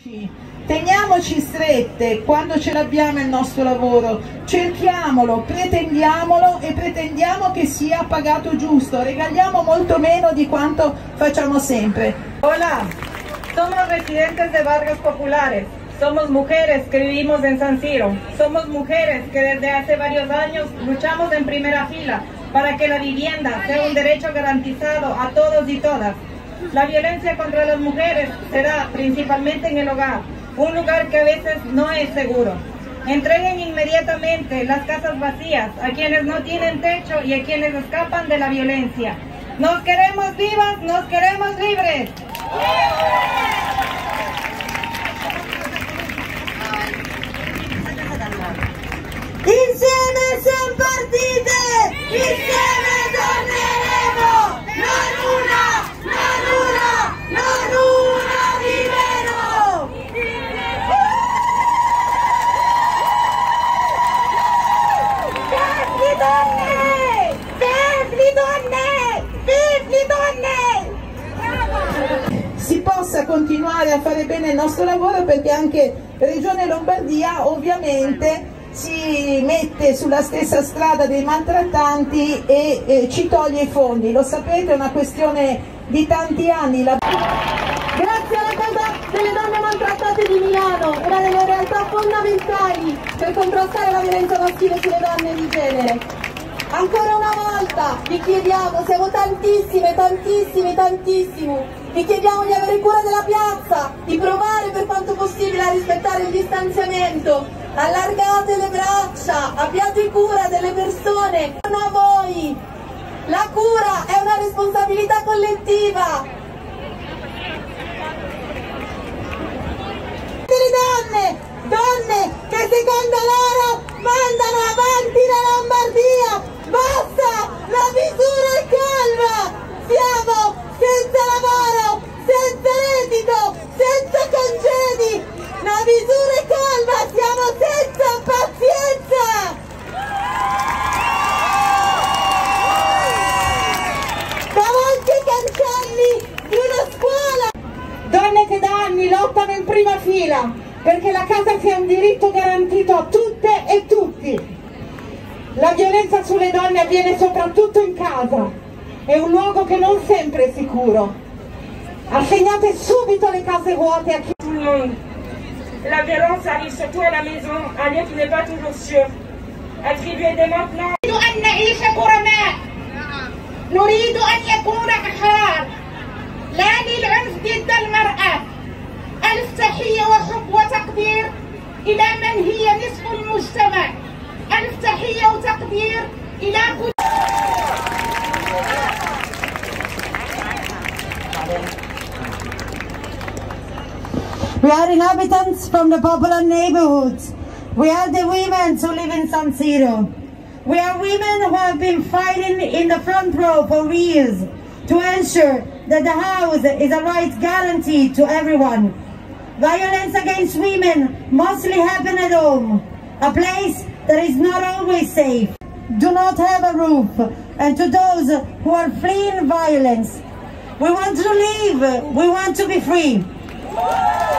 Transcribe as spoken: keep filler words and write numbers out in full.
Teniamoci strette quando ce l'abbiamo il nostro lavoro, cerchiamolo, pretendiamolo e pretendiamo che sia pagato giusto, regaliamo molto meno di quanto facciamo sempre. Hola, somos residentes de barrios populares, somos mujeres que vivimos en San Siro, somos mujeres que desde hace varios años luchamos en primera fila para que la vivienda sea un derecho garantizado a todos y todas. La violencia contra las mujeres se da principalmente en el hogar, un lugar que a veces no es seguro. Entreguen inmediatamente las casas vacías a quienes no tienen techo y a quienes escapan de la violencia. Nos queremos vivas, nos queremos libres. Insieme siamo partite, insieme torneremo, non una, non una, non una di meno. Vive donne, vive donne, vive donne. Si possa continuare a fare bene il nostro lavoro, perché anche Regione Lombardia ovviamente si mette sulla stessa strada dei maltrattanti e eh, ci toglie i fondi. Lo sapete, è una questione di tanti anni. La... Grazie alla Casa delle Donne Maltrattate di Milano, una delle realtà fondamentali per contrastare la violenza maschile sulle donne di genere. Ancora una volta vi chiediamo, siamo tantissime, tantissimi, tantissimi, vi chiediamo di avere cura della piazza, di provare per quanto possibile a rispettare il distanziamento. Allargate le braccia, abbiate cura delle persone, non a voi. La cura è una responsabilità collettiva. Le donne, donne che secondo loro mandano avanti la Lombardia. Basta, la misura è calma. Siamo senza lavoro, senza reddito, senza congedi. La misura è calma, siamo senza pazienza! Davanti ai cancelli di una scuola! Donne che da anni lottano in prima fila perché la casa sia un diritto garantito a tutte e tutti. La violenza sulle donne avviene soprattutto in casa, è un luogo che non sempre è sicuro. Assegnate subito le case vuote a chi... La violence arrive surtout à la maison, un lieu qui n'est pas toujours sûr. Attribuez dès maintenant. نريد أن نعيش كرماء، نريد أن يكون أحرار، لا للعنف ضد المرأة. ألف تحية وحب وتقدير إلى من هي نصف المجتمع. ألف تحية وتقدير إلى كل. We are inhabitants from the popular neighborhoods. We are the women who live in San Siro. We are women who have been fighting in the front row for years to ensure that the house is a right guarantee to everyone. Violence against women mostly happen at home, a place that is not always safe, do not have a roof, and to those who are fleeing violence. We want to live, we want to be free.